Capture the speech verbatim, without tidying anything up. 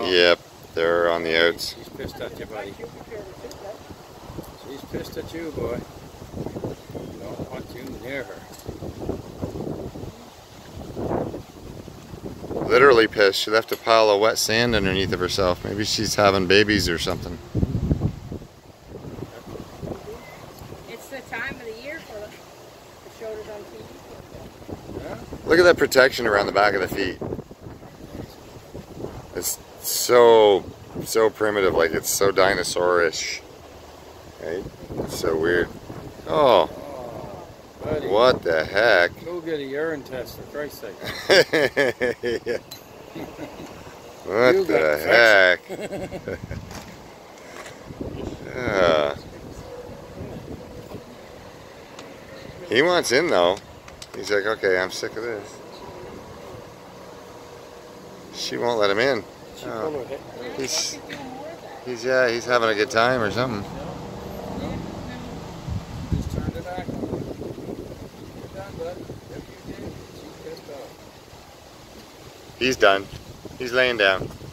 Yep, they're on the outs. She's pissed at you, buddy. She's pissed at you, boy. Don't want you near her. Literally pissed. She left a pile of wet sand underneath of herself. Maybe she's having babies or something. It's the time of the year for the shoulders on T V. Yeah? Look at that protection around the back of the feet. It's so, so primitive. Like, it's so dinosaurish. Right? It's so weird. Oh. Buddy, what the heck? go get a urine test, for Christ's sake. Yeah. What You the heck? Yeah. He wants in though. He's like, okay, I'm sick of this. She won't let him in. Oh. He's, he's, yeah, he's having a good time or something. Just turned it back on. You're done, bud. If you did, she's pissed off. He's done. He's laying down.